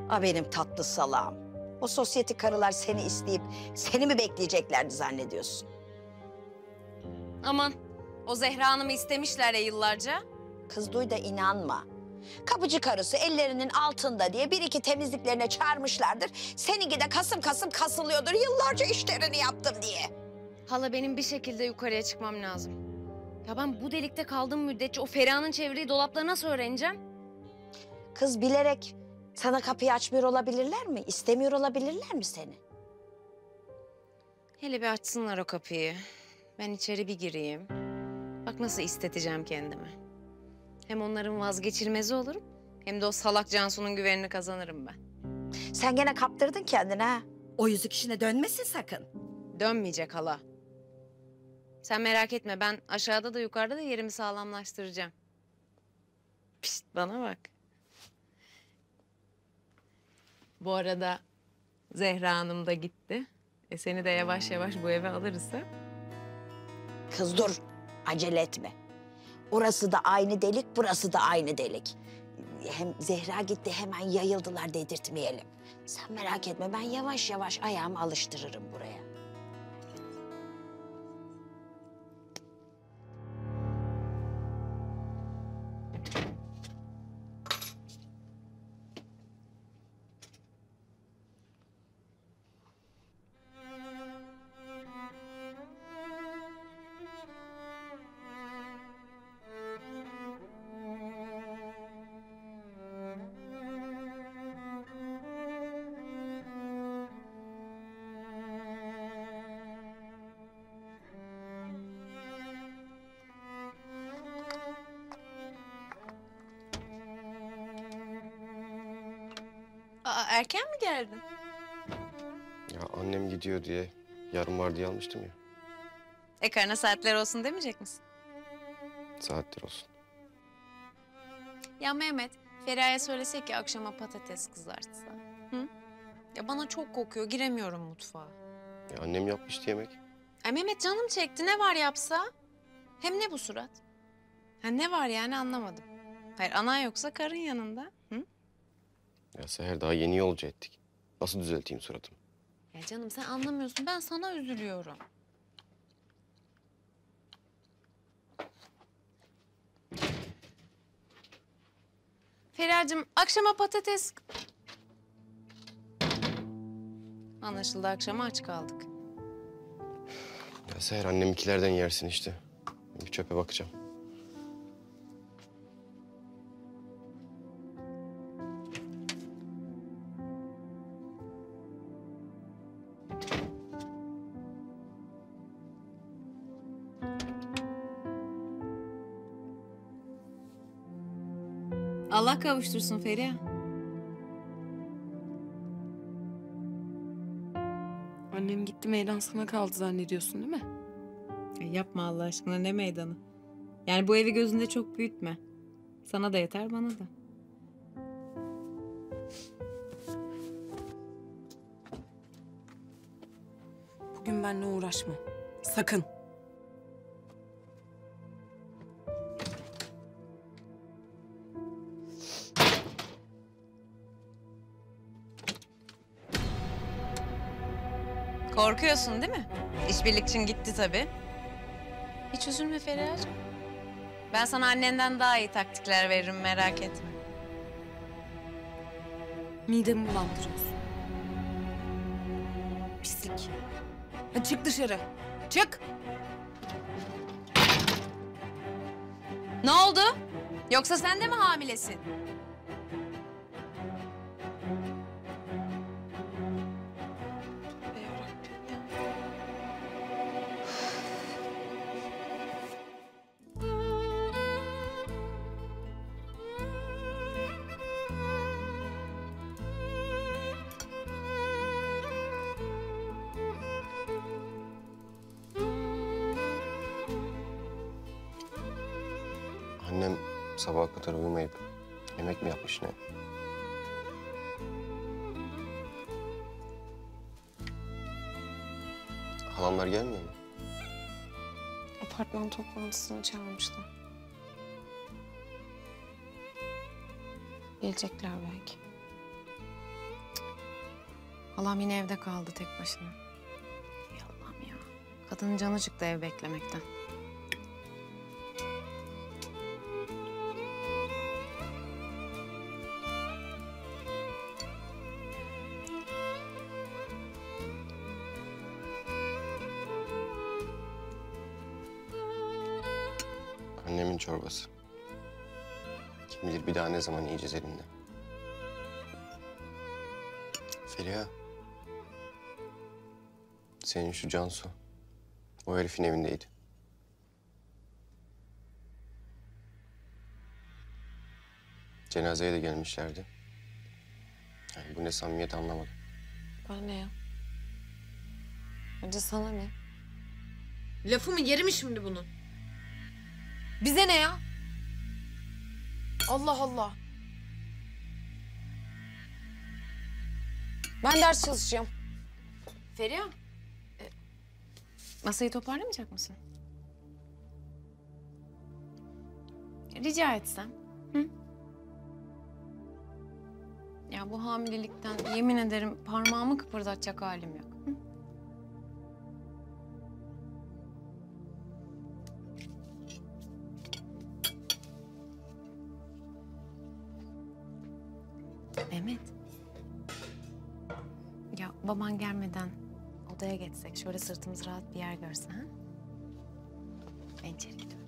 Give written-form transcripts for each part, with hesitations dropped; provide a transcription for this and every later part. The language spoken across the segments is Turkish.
Benim tatlı salağım. O sosyetik karılar seni isteyip seni mi bekleyeceklerdi zannediyorsun? Aman, o Zehra Hanım'ı istemişler ya yıllarca. Kız duy da inanma. Kapıcı karısı ellerinin altında diye bir iki temizliklerine çağırmışlardır. Seninki de kasım kasım kasılıyordur yıllarca işlerini yaptım diye. Hala benim bir şekilde yukarıya çıkmam lazım. Ya ben bu delikte kaldığım müddetçe o Feriha'nın çevreyi dolapları nasıl öğreneceğim? Kız bilerek sana kapıyı açmıyor olabilirler mi? İstemiyor olabilirler mi seni? Hele bir açsınlar o kapıyı. Ben içeri bir gireyim. Bak nasıl isteteceğim kendimi. Hem onların vazgeçilmezi olurum, hem de o salak Cansu'nun güvenini kazanırım ben. Sen gene kaptırdın kendini ha. O yüzük işine dönmesin sakın. Dönmeyecek hala. Sen merak etme, ben aşağıda da yukarıda da yerimi sağlamlaştıracağım. Pişt, bana bak. Bu arada Zehra Hanım da gitti. Seni de yavaş yavaş bu eve alırız ha. Kız dur, acele etme. Orası da aynı delik, burası da aynı delik. Hem Zehra gitti, hemen yayıldılar dedirtmeyelim. Sen merak etme, ben yavaş yavaş ayağımı alıştırırım buraya. Erken mi geldin? Ya annem gidiyor diye yarın var diye almıştım ya. Karına saatler olsun demeyecek misin? Saattir olsun. Ya Mehmet, Feriha'ya söylesek ki akşama patates kızartsa. Hı? Ya bana çok kokuyor, giremiyorum mutfağa. Ya annem yapmıştı yemek. Ay Mehmet canım çekti, ne var yapsa? Hem ne bu surat? Ha ne var yani anlamadım. Hayır anan yoksa karın yanında. Hı? Ya Seher daha yeni yolcu ettik. Nasıl düzelteyim suratımı? Ya canım sen anlamıyorsun, ben sana üzülüyorum. Feriha'cığım akşama patates... Anlaşıldı, akşama aç kaldık. Ya Seher annemkilerden yersin işte. Bir çöpe bakacağım. Allah kavuştursun Feriha. Annem gitti, meydan sana kaldı zannediyorsun değil mi? Ya yapma Allah aşkına, ne meydanı. Yani bu evi gözünde çok büyütme. Sana da yeter, bana da. Bugün benimle uğraşma. Sakın. Korkuyorsun değil mi? İşbirlikçin gitti tabii. Hiç üzülme Feriha'cığım. Ben sana annenden daha iyi taktikler veririm, merak etme. Midemi bulandırıyorsun. Pislik. Hadi çık dışarı. Çık. Ne oldu? Yoksa sen de mi hamilesin? Annem sabaha kadar uyumayıp yemek mi yapmış ne? Halamlar gelmiyor mu? Apartman toplantısına çağırmışlar. Gelecekler belki. Halam yine evde kaldı tek başına. Ey Allah'ım ya. Kadının canı çıktı ev beklemekten. Annemin çorbası. Kim bilir bir daha ne zaman yiyeceğiz elinde. Feriha. Senin şu Cansu. O herifin evindeydi. Cenazeye de gelmişlerdi. Yani bu ne samimiyet anlamadım. Bana ne ya? Önce sana ne? Lafı mı yeri mi şimdi bunun? Bize ne ya? Allah Allah. Ben ders çalışacağım. Feriha. Masayı toparlamayacak mısın? Rica etsem. Hı? Ya bu hamilelikten yemin ederim parmağımı kıpırdatacak halim yok. Hı? Mehmet. Ya baban gelmeden odaya geçsek, şöyle sırtımız rahat bir yer görse ha? Ben içeri gidiyorum.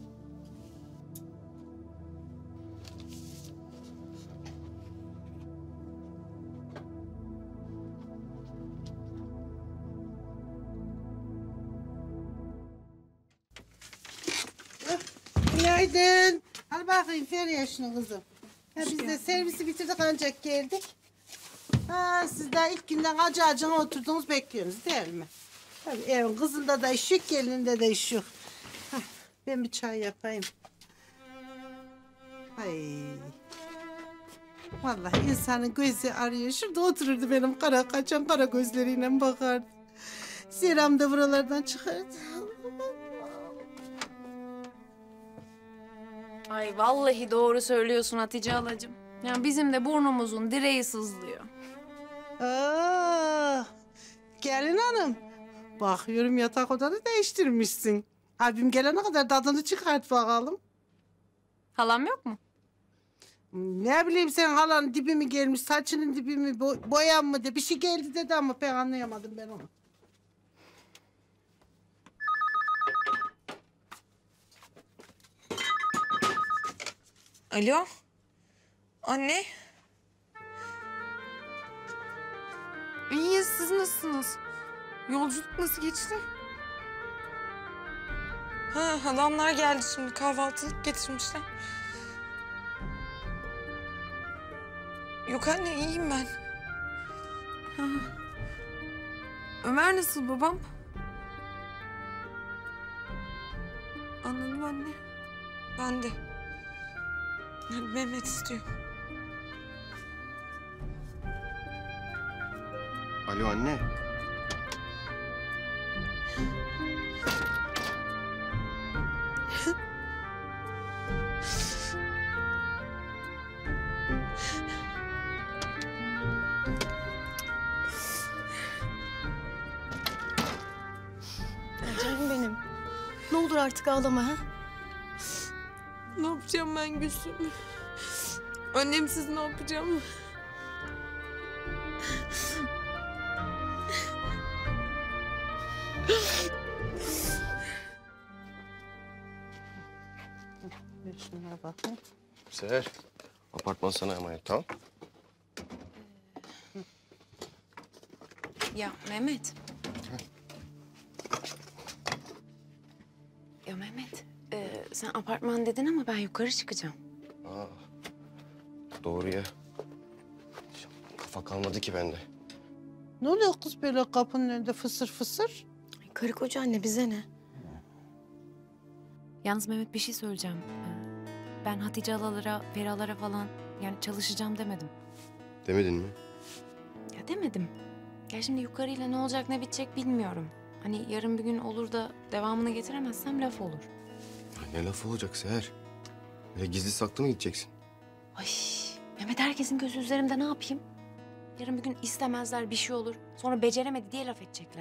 Günaydın. Al bakayım Feriha şunu kızım. Ya biz de servisi bitirdik ancak geldik. Ha, siz daha ilk günden acı acına oturdunuz bekliyorsunuz değil mi? Tabii evin kızında da iş yok, gelininde de iş yok. Hah, ben bir çay yapayım. Ay. Vallahi insanın gözü arıyor. Şurada otururdu benim kara kaçan kara gözleriyle bakardı. Seram da buralardan çıkardı. Ay vallahi doğru söylüyorsun Hatice halacığım. Ya bizim de burnumuzun direği sızlıyor. Aa, gelin hanım. Bakıyorum yatak odanı değiştirmişsin. Abim gelene kadar tadını çıkart bakalım. Halam yok mu? Ne bileyim sen halanın dibi mi gelmiş, saçının dibi mi, boyan mı de bir şey geldi dedi ama pek anlayamadım ben onu. Alo? Anne? İyiyiz, siz nasılsınız? Yolculuk nasıl geçti? Ha, halamlar geldi şimdi. Kahvaltılık getirmişler. Yok anne, iyiyim ben. Ha. Ömer nasıl babam? Anladım anne. Ben de. Mehmet istiyor. Alo anne. Canım benim. Ne olur artık ağlama ha. Ne yapacağım ben Gülsüm? Annemsiz ne yapacağım? Şuna bakın. Seher, apartman sana emanet, tamam? Ya Mehmet. Ya Mehmet, sen apartman dedin ama ben yukarı çıkacağım. Aa, doğru ya. Kafa kalmadı ki bende. Ne oluyor kız böyle kapının önünde fısır fısır? Ay, karı koca anne bize ne? Yalnız Mehmet bir şey söyleyeceğim. Ben Hatice halalara, Ferihalara falan yani çalışacağım demedim. Demedin mi? Ya demedim. Ya şimdi yukarıyla ne olacak ne bitecek bilmiyorum. Hani yarın bir gün olur da devamını getiremezsem laf olur. Ya ne lafı olacak Seher? Öyle gizli saklı mı gideceksin? Ay Mehmet herkesin gözü üzerimde ne yapayım? Yarın bir gün istemezler, bir şey olur. Sonra beceremedi diye laf edecekler.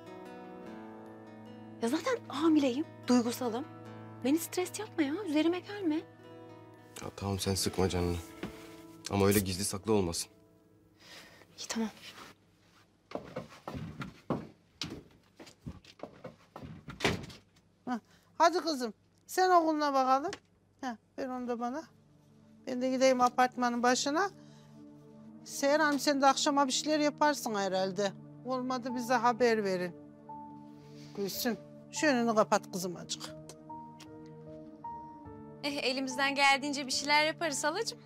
Ya zaten hamileyim, duygusalım. Beni stres yapma ya, üzerime gelme. Ya tamam sen sıkma canını. Ama öyle gizli saklı olmasın. İyi tamam. Hadi kızım sen okuluna bakalım. Heh, ver onu da bana. Ben de gideyim apartmanın başına. Seher Hanım sen de akşama bir şeyler yaparsın herhalde. Olmadı bize haber verin. Gülsüm şu önünü kapat kızım azıcık. Elimizden geldiğince bir şeyler yaparız halacığım.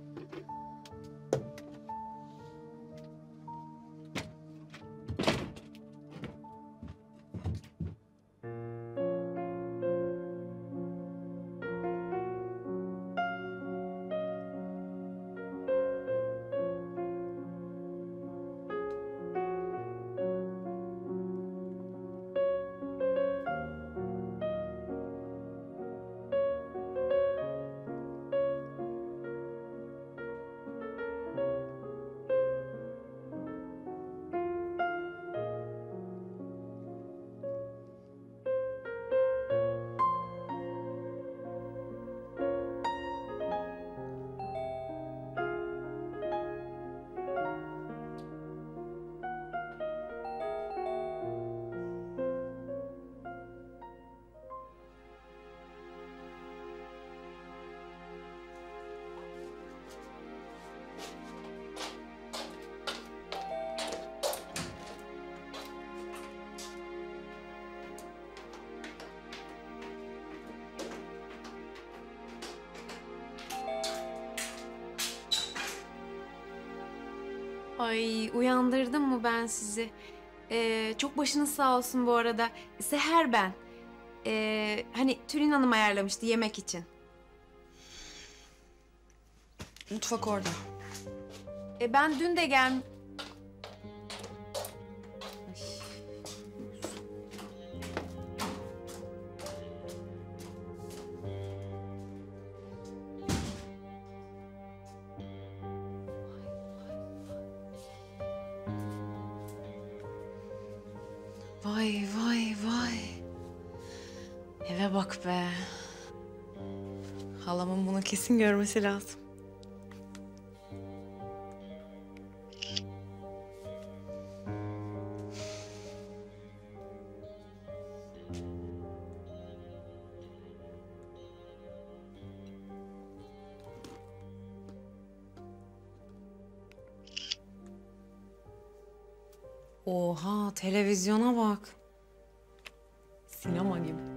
Ay uyandırdım mı ben sizi? Çok başınız sağ olsun bu arada. Seher ben. Hani Tülin Hanım ayarlamıştı yemek için. Mutfak orada. Ben dün de gel... Vay vay vay. Eve bak be. Halamın bunu kesin görmesi lazım. Oha, televizyona bak. Sinema gibi.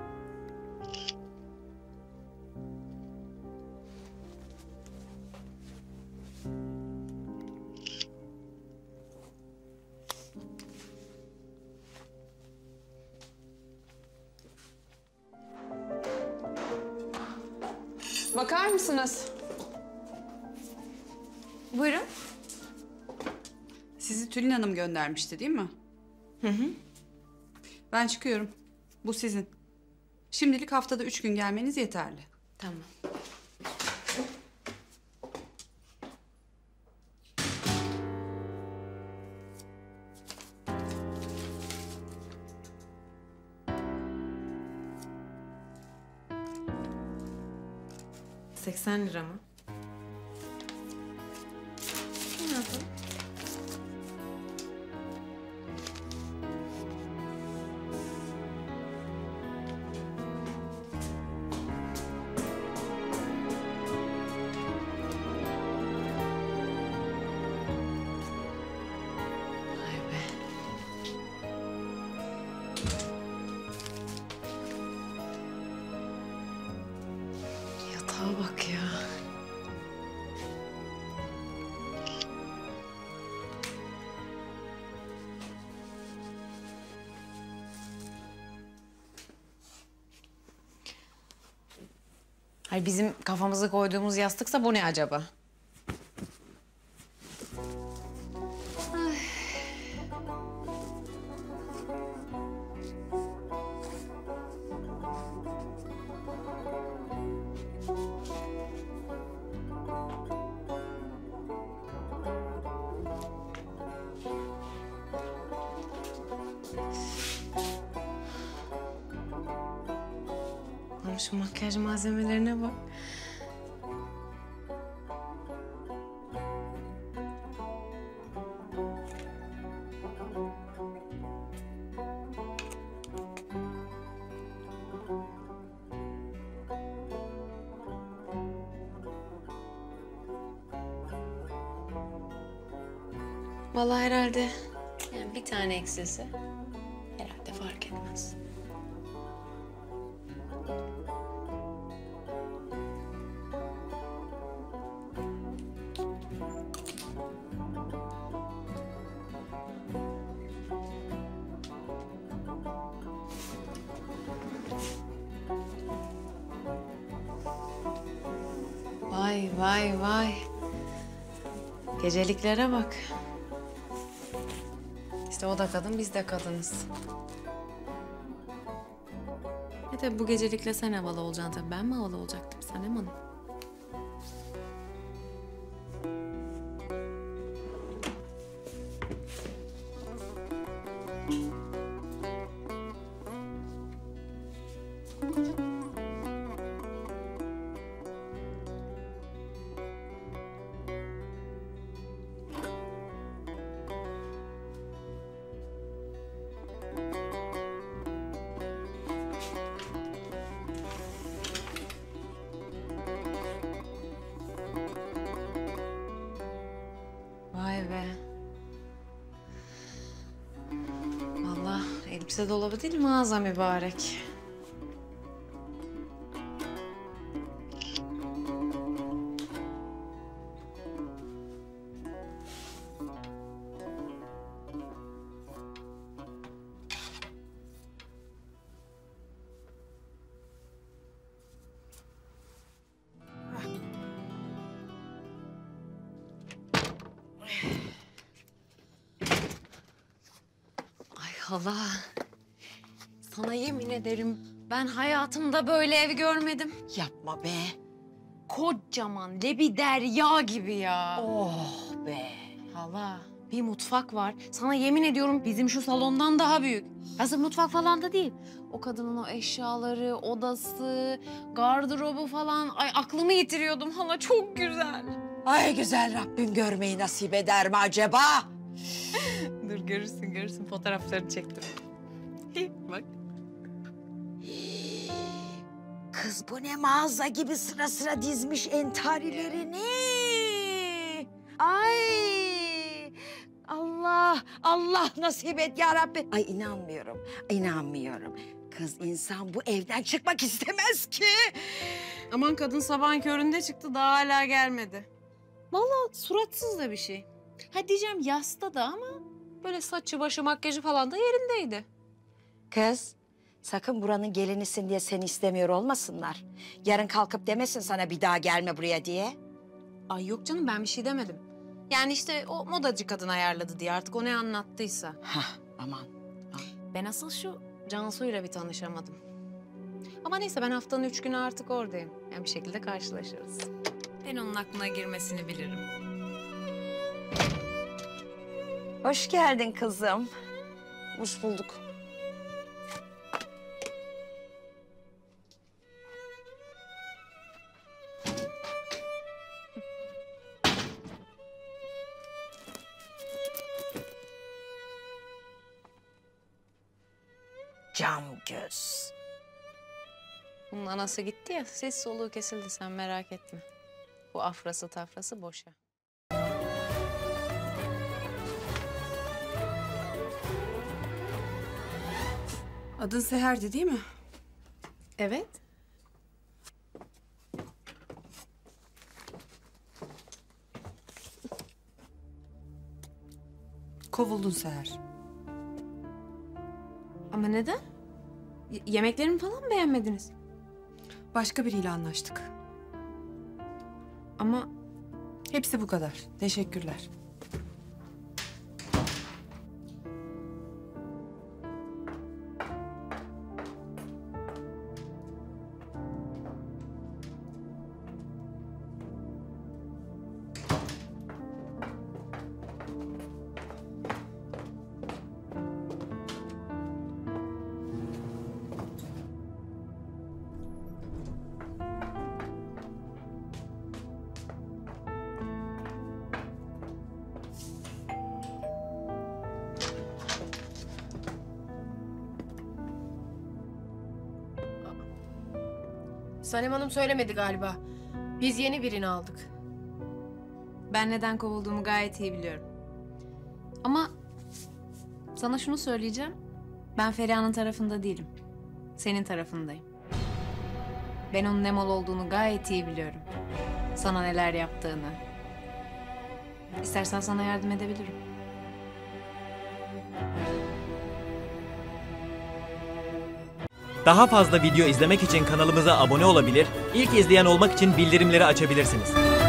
Bakar mısınız? Buyurun. Sizi Tülin Hanım göndermişti değil mi? Hı hı. Ben çıkıyorum. Bu sizin. Şimdilik haftada 3 gün gelmeniz yeterli. Tamam. $80 mı? Nasıl? Vay be. Yatağa bak ya. Hayır, bizim kafamıza koyduğumuz yastıksa bu ne acaba? Allah'ım şu makyaj malzemelerine bak. Vallahi herhalde yani bir tane eksilse herhalde fark etmez. Vay vay vay. Geceliklere bak. İşte o da kadın, biz de kadınız. Tabii bu gecelikle sen havalı olacaksın tabii. Ben mi havalı olacaktım Sanem Hanım? Vay be. Vallahi elbise dolabı değil mağaza mübarek. Ay hala. Sana yemin ederim ben hayatımda böyle ev görmedim. Yapma be. Kocaman lebi derya gibi ya. Oh be. Hala bir mutfak var. Sana yemin ediyorum bizim şu salondan daha büyük. Hazır mutfak falan da değil. O kadının o eşyaları, odası, gardırobu falan. Ay aklımı yitiriyordum hala çok güzel. Ay güzel Rabbim görmeyi nasip eder mi acaba? Dur görürsün fotoğraflarını çektim. Bak. Kız bu ne mağaza gibi sıra sıra dizmiş entarilerini. Ay Allah nasip et ya Rabbi. Ay inanmıyorum. Kız insan bu evden çıkmak istemez ki. Aman kadın sabahın köründe çıktı daha hala gelmedi. Vallahi suratsız da bir şey. Ha diyeceğim yasta da ama böyle saçı başı makyajı falan da yerindeydi. Kız sakın buranın gelinisin diye seni istemiyor olmasınlar. Yarın kalkıp demesin sana bir daha gelme buraya diye. Ay yok canım ben bir şey demedim. Yani işte o modacı kadın ayarladı diye artık o ne anlattıysa. Hah aman. Ben asıl şu Cansu'yla bir tanışamadım. Ama neyse ben haftanın 3 günü artık oradayım. Yani bir şekilde karşılaşırız. Ben onun aklına girmesini bilirim. Hoş geldin kızım. Hoş bulduk. Cam göz. Bunun anası gitti ya ses soluğu kesildi sen merak etme. Bu afrası tafrası boşa. Adın Seher'di değil mi? Evet. Kovuldun Seher. Ama neden? Yemeklerimi falan mı beğenmediniz? Başka biriyle anlaştık. Ama Hepsi bu kadar. Teşekkürler. Sanem Hanım söylemedi galiba. Biz yeni birini aldık. Ben neden kovulduğumu gayet iyi biliyorum. Ama sana şunu söyleyeceğim. Ben Feriha'nın tarafında değilim. Senin tarafındayım. Ben onun ne mal olduğunu gayet iyi biliyorum. Sana neler yaptığını. İstersen sana yardım edebilirim. Daha fazla video izlemek için kanalımıza abone olabilir, ilk izleyen olmak için bildirimleri açabilirsiniz.